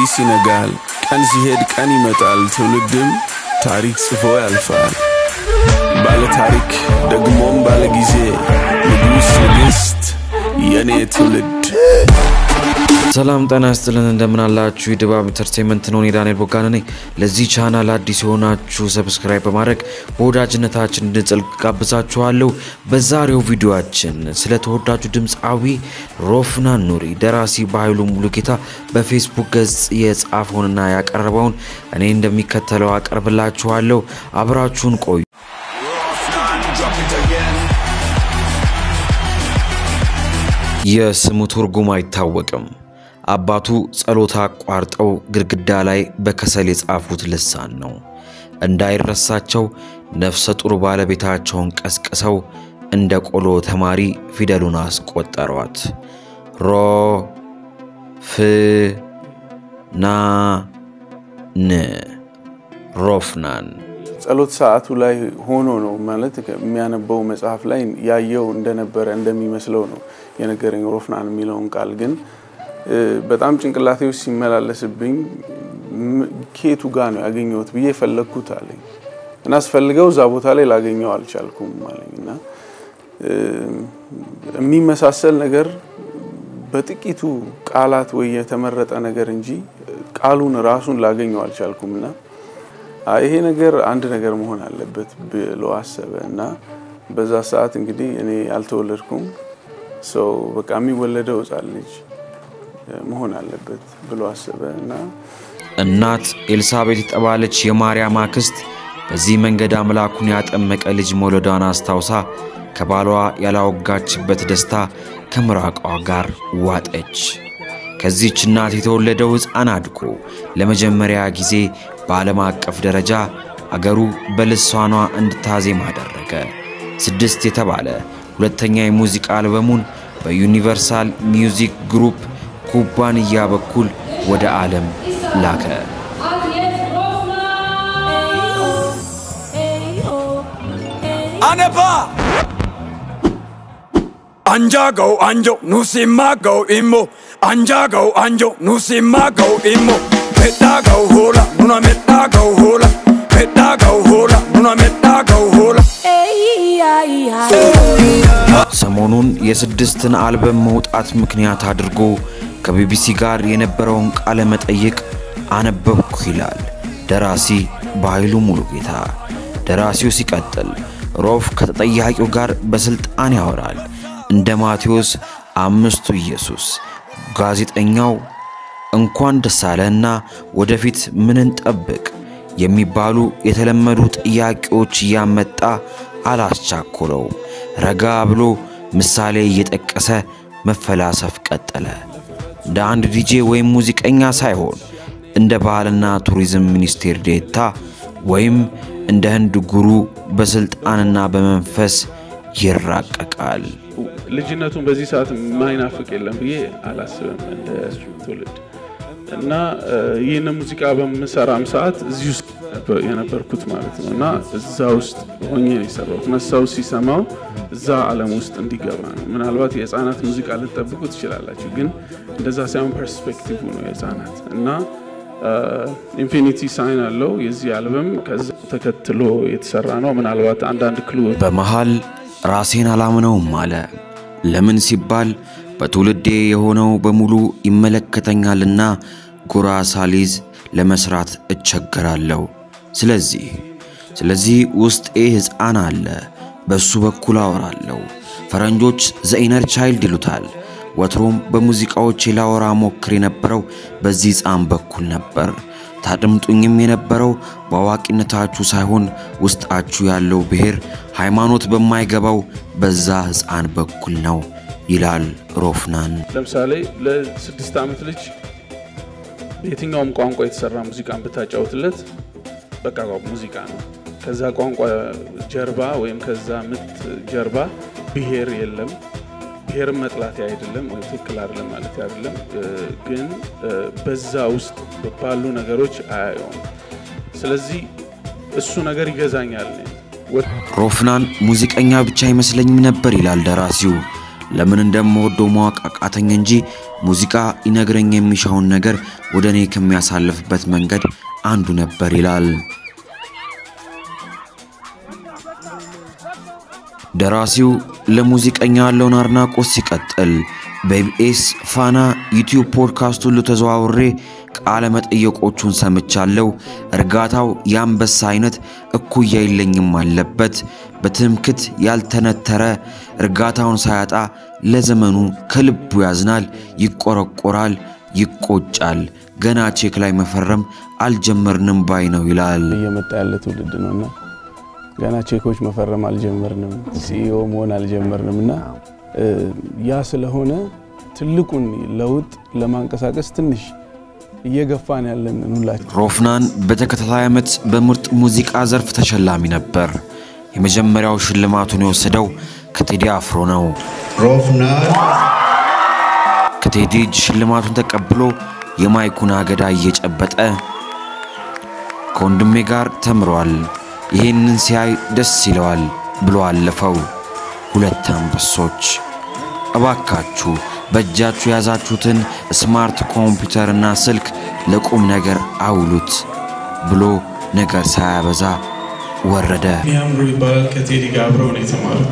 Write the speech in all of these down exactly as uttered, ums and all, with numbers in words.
ሌሊት ሲነጋል ቀን ሲሄድ ቀን ይመጣል ትውልድም ታሪክ ጽፎ ያልፋል ባለ ታሪክ ደግሞም ባለ ጊዜ ንጉስ ንግስት የኔ ትውልድ ሰላም ጤና ይስጥልን እንደምን አላችሁ የድባብ ኢንተርቴይንመንት ነው ዳንኤል ቦጋና ነኝ ለዚህ ቻናል አዲስ ሆናችሁ ሰብስክራይብ በማድረግ ወዳጅነታችን እንድንጸልቅ ጋብዛችኋለሁ በዛሬው ቪዲዮአችን ስለ ተወዳጁ ድምጻዊ ሮፍናን ኑሪ ደራሲ በኃይሉ ሙሉጌታ በፌስቡክ ገጽ የጻፈውንና ያቀረበውን እኔ እንደሚከተለው አቀርብላችኋለሁ አብራችሁን ቆዩ የስሙ ትርጉም አይታወቅም አባቱ ጸሎታ ቋርጠው ግድግዳ ላይ በከሰል የጻፉት ልሳን ነው እንዳይረሳቸው ነፍሰ ጡር ባለቤታቸውን ቀስቅሰው እንደ ቆሎ ተማሪ ፊደሉን አስቆጠሯት ሮ ፍ ና ን ሮፍናን ጸሎት ሰዓቱ ላይ ሆኖ ነው ማለት የሚያነበው መጽሐፍ ላይ ያየው እንደነበረ እንደሚመስለው ነው የነገረኝ ሮፍናን የሚለውን ቃል ግን በጣም ጭንቅላቴ ውስጥ ሲመላለስብኝ ኬቱ ጋር ነው ያገኘሁት ብዬ ፈለኩት አለኝ እና አስፈልገው ዛ ቦታ ላይ ላገኘው አልቻልኩም ማለኝና የሚመሳሰል ነገር በጥቂቱ ቃላት ወይ የተመረጠ ነገር እንጂ ቃሉን ራሱን ላገኘው አልቻልኩምና ይሄ ነገር አንድ ነገር መሆን አለበት ብሎ አሰበና በዛ ሰዓት እንግዲህ እኔ አልተወለድኩም ሶ በቃ የሚወለደው ጻል ልጅ መሆን አለበት ብሎ አሰበና እናት ኤልሳቤት ተባለች የማርያም አክስት በዚህ መንገድ አምላኩን ያጠመቀ ልጅ ሞለዳን አስታውሳ ከባሏ ያላወጋችበት ደስታ ከምራቋ ጋር ዋጠች ከዚህች እናት የተወለደው ሕፃን አድጎ ለመጀመሪያ ጊዜ በዓለም አቀፍ ደረጃ አገሩ በልሳኗ እንድታዜም አደረገ ስድስት የተባለ ሁለተኛ የሙዚቃ አልበሙን በዩኒቨርሳል ሚውዚክ ግሩፕ ኩባንያ በኩል ወደ ዓለም ላከ አነባ አንጃጋው አንጆ ኑሲማጋው ኢሞ አንጃጋው አንጆ ኑሲማጋው ኢሞ ሜዳጋው ሆላ ኑና ሜዳጋው ሆላ ሜዳጋው ሆላ ኑና ሜዳጋው ሆላ ሰሞኑን የስድስትን አልበም መውጣት ምክንያት አድርጎ ከቢቢሲ ጋር የነበረውን ቃለ መጠይቅ አነበብኩ ይላል ደራሲ በኃይሉ ሙሉጌታ ደራሲው ሲቀጥል ሮፍ ከተጠያቂው ጋር በስልጣን ያወራል እንደ ማቴዎስ አምስቱ ኢየሱስ ጋዜጠኛው እንኳን ደሳለና ወደፊት ምን እንጠብቅ የሚባሉ የተለመዱ ጥያቄዎች ያመጣ አላስቻኮለው ረጋ ብሎ ምሳሌ እየጠቀሰ መፈላሰፍ ቀጠለ እንደ አንድ ዲጄ ወይም ሙዚቀኛ ሳይሆን እንደ ባህልና ቱሪዝም ሚኒስቴር ዴታ ወይም እንደ ህንድ ጉሩ በስልጣንና በመንፈስ ይራቀቃል ልጅነቱን በዚህ ሰዓት ማይናፍቅ የለም ብዬ አላስብም እንደ ትውልድ እና ይሄን ሙዚቃ በመሰራም ሰዓት እዚህ ውስጥ የነበርኩት ማለት ነውና እዛ ውስጥ ሆኜ ነው የሰራሁት መሳው ሲሰማው እዛ ዓለም ውስጥ እንዲገባ ነው ምናልባት የህፃናት ሙዚቃ ልትጠብቁት ይችላልላችሁ ግን እንደዛ ሳይሆን ፐርስፔክቲቭ ነው የህፃናት እና ኢንፊኒቲ ሳይን አለው የዚህ አልበም ከዛ ተከትሎ የተሰራ ነው ምናልባት አንድ አንድ ክሉ በመሃል ራሴን አላምነውም አለ ለምን ሲባል በትውልዴ የሆነው በሙሉ ይመለከተኛልና ጉራ ሳሊዝ ለመስራት እቸገራለሁ ስለዚህ ስለዚህ ውስጤ ህፃን አለ በሱ በኩል አወራለሁ ፈረንጆች ዘኢነር ቻይልድ ይሉታል ወትሮም በሙዚቃዎች ላወራ ሞክር የነበረው በዚህ ህፃን በኩል ነበር ታድምጡኝም የነበረው በዋቂነታችሁ ሳይሆን ውስጣችሁ ያለው ብሔር ሃይማኖት በማይገባው በዛ ህፃን በኩል ነው ይላል ሮፍናን ለምሳሌ ለስድስት አመት ልጅ የትኛውም ቋንቋ የተሰራ ሙዚቃን ብታጫውትለት በቃ ሙዚቃ ነው ከዛ ቋንቋ ጀርባ ወይም ከዛ ምት ጀርባ ብሔር የለም ብሔር መጥላት አይደለም ወይ ትክክል አይደለም ማለት አይደለም ግን በዛ ውስጥ ባሉ ነገሮች አያየው ስለዚህ እሱ ነገር ይገዛኛል ሮፍናን ሙዚቀኛ ብቻ ይመስለኝም ነበር ይላል ደራሲው ለምን እንደምወደው ማወቅ አቃተኝ እንጂ ሙዚቃ ይነግረኝ የሚሻውን ነገር ወደኔ ከሚያሳልፍበት መንገድ አንዱ ነበር ይላል። ደራሲው ለሙዚቀኛ ያለውን አድናቆት ሲቀጥል በኢቢኤስ ፋና ዩቲዩብ ፖድካስት ሁሉ ተዘዋውሬ ቃለ መጠየቆቹን ሰምቻለሁ። እርጋታው ያንበሳ አይነት እኩያ ይለኝም አለበት። በትምክት ያልተነተረ እርጋታውን ሳያጣ ለዘመኑ ከልቡ ያዝናል፣ ይቆረቆራል፣ ይቆጫል። ገና ቼክ ላይ መፈረም አልጀመርንም ባይ ነው ይላል። እየመጣ ያለ ትውልድ ነውና ገና ቼኮች መፈረም አልጀመርንም፣ ሲኢኦ መሆን አልጀመርንምና ያ ስለሆነ ትልቁን ለውጥ ለማንቀሳቀስ ትንሽ እየገፋን ያለን ሁላችን። ሮፍናን በተከታታይ ዓመት በምርጥ ሙዚቃ ዘርፍ ተሸላሚ ነበር። የመጀመሪያው ሽልማቱን የወሰደው ከቴዲ አፍሮ ነው። ሮፍናን ከቴዲ ሽልማቱን ተቀብሎ የማይኩን አገዳ እየጨበጠ ከወንድሜ ጋር ተምሯል፣ ይሄንን ሲያይ ደስ ይለዋል ብሎ አለፈው። ሁለት አንበሶች እባካችሁ በእጃችሁ ያዛችሁትን ስማርት ኮምፒውተርና ስልክ ለቁም ነገር አውሉት ብሎ ነገር ሳያበዛ ወረደ። ሚያምሩ ይባላል ከቴዲ ጋር አብረው ነው የተማሩት።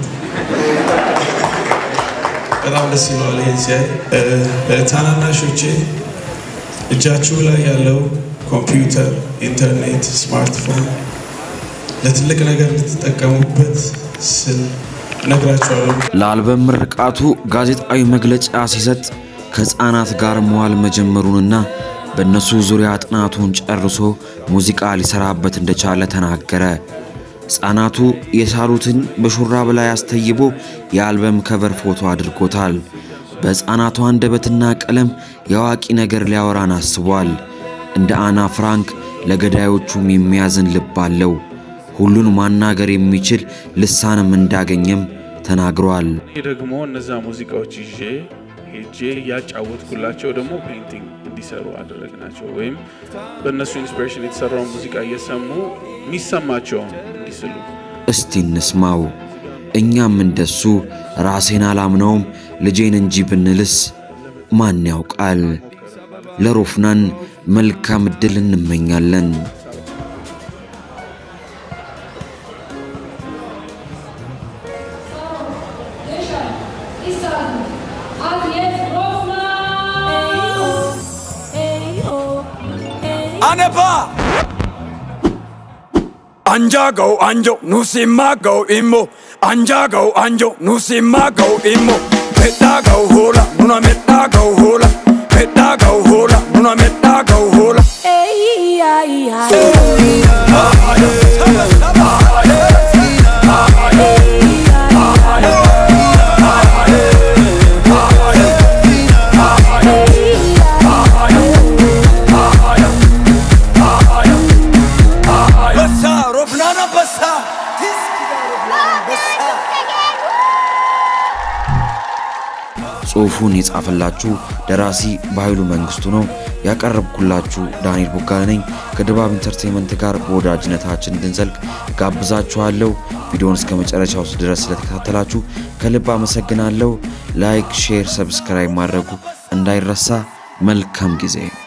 በጣም ደስ ይላል። ይሄን ሲያይ ታናናሾቼ እጃችሁ ላይ ያለው ኮምፒውተር፣ ኢንተርኔት፣ ስማርትፎን ለትልቅ ነገር ልትጠቀሙበት ስል ነግራቸዋለሁ። ለአልበም ምርቃቱ ጋዜጣዊ መግለጫ ሲሰጥ ከህፃናት ጋር መዋል መጀመሩንና በእነሱ ዙሪያ ጥናቱን ጨርሶ ሙዚቃ ሊሰራበት እንደቻለ ተናገረ። ህፃናቱ የሳሉትን በሹራብ ላይ አስተይቦ የአልበም ከቨር ፎቶ አድርጎታል። በህፃናቱ አንደበትና ቀለም ያዋቂ ነገር ሊያወራን አስቧል። እንደ አና ፍራንክ ለገዳዮቹም የሚያዝን ልብ አለው። ሁሉን ማናገር የሚችል ልሳንም እንዳገኘም ተናግሯል። ይሄ ደግሞ እነዛ ሙዚቃዎች ይዤ ሄጄ ያጫወትኩላቸው ደግሞ ፔይንቲንግ እንዲሰሩ አደረግናቸው። ወይም በእነሱ ኢንስፒሬሽን የተሰራው ሙዚቃ እየሰሙ ሚሰማቸው እንዲስሉ። እስቲ እንስማው። እኛም እንደሱ ራሴን አላምነውም ልጄን እንጂ ብንልስ ማን ያውቃል? ለሮፍናን መልካም ዕድል እንመኛለን። Anepa Anjago anjo nusimago imo Anjago anjo nusimago imo Petago hola nuna metago hola Petago hola nuna metago hola Hey ay ay ጽሁፉን የጻፈላችሁ ደራሲ ባይሉ መንግስቱ ነው። ያቀረብኩላችሁ ዳንኤል ቦጋለ ነኝ። ከድባብ ኢንተርቴይንመንት ጋር ወዳጅነታችን እንድንዘልቅ ጋብዛችኋለሁ። ቪዲዮውን እስከ መጨረሻው ድረስ ስለተከታተላችሁ ከልብ አመሰግናለሁ። ላይክ፣ ሼር፣ ሰብስክራይብ ማድረጉ እንዳይረሳ። መልካም ጊዜ